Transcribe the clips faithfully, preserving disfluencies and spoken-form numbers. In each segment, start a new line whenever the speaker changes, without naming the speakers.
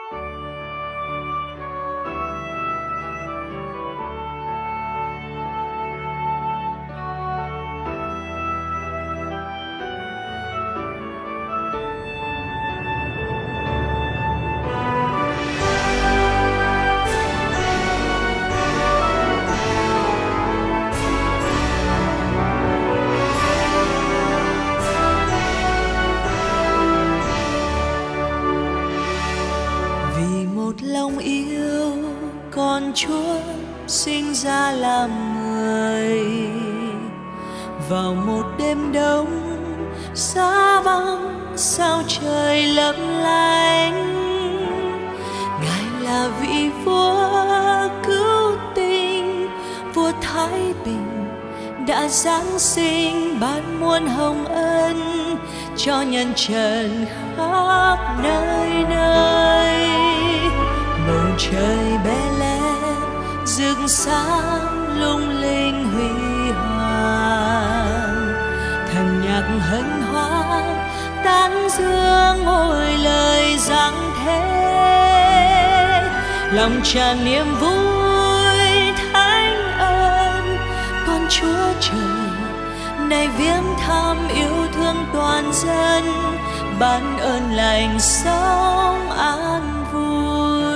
Lòng yêu con Chúa sinh ra làm người, vào một đêm đông xa vắng sao trời lấp lánh. Ngài là vị vua cứu tình, vua thái bình đã giáng sinh ban muôn hồng ân cho nhân trần khắp nơi nơi. Bầu trời Bethlehem rực sáng lung linh huy hoàng, thần nhạc hân hoan tán dương ngôi lời giáng thế. Lòng tràn niềm vui thánh ơn con Chúa trời này viếng thăm yêu thương toàn dân, ban ơn lành sống an vui.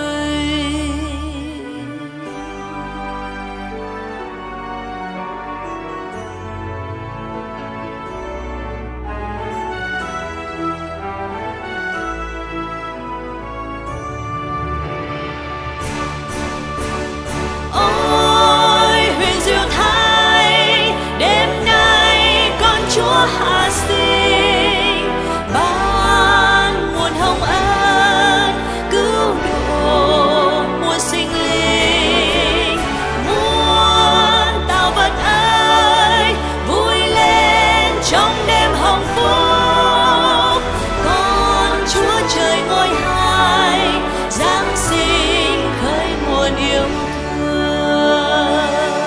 Hạ sinh ban nguồn hồng ân cứu độ muôn sinh linh, muôn tạo vật ơi vui lên trong đêm hồng phúc. Con Chúa trời ngôi hai giáng sinh khơi nguồn yêu thương.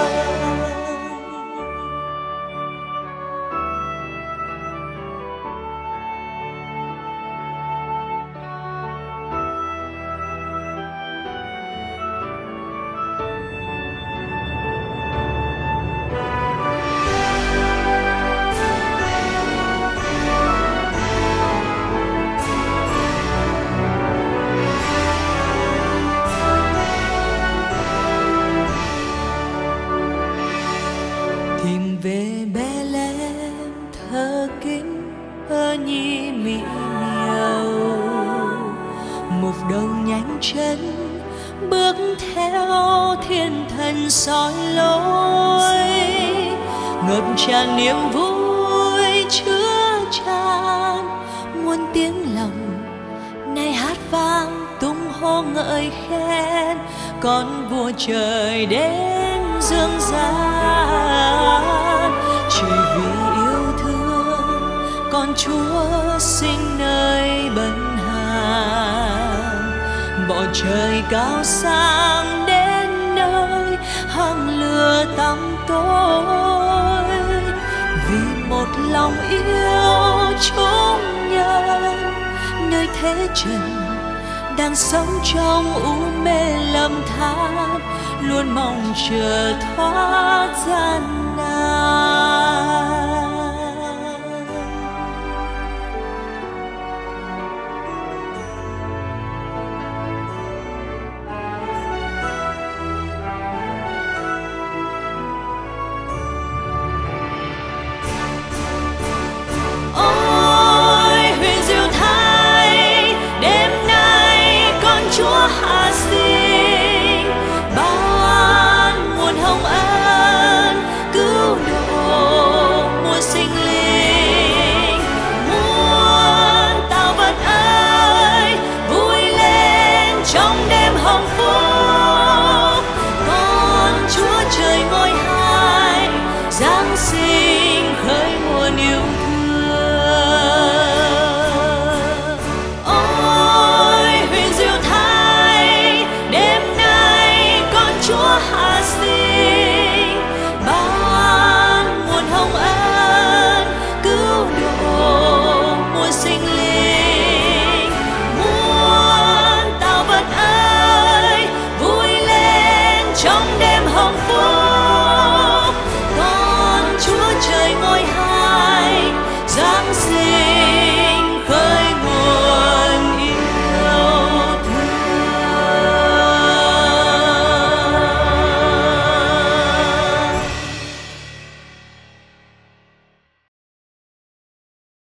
Tìm về Bethlehem thờ kính ơ nhi mỹ miều, mục đầu nhanh chân bước theo thiên thần soi lối. Ngập tràn niềm vui chứa chan muôn tiếng lòng này hát vang tung hô ngợi khen, con vua trời đến dương gian. Chỉ vì yêu thương con Chúa sinh nơi bần hàng, bỏ trời cao sang đến nơi hang lửa tăm tối. Vì một lòng yêu chúng nhân nơi thế trần đang sống trong u mê lầm than, luôn mong chờ thoát gian nan.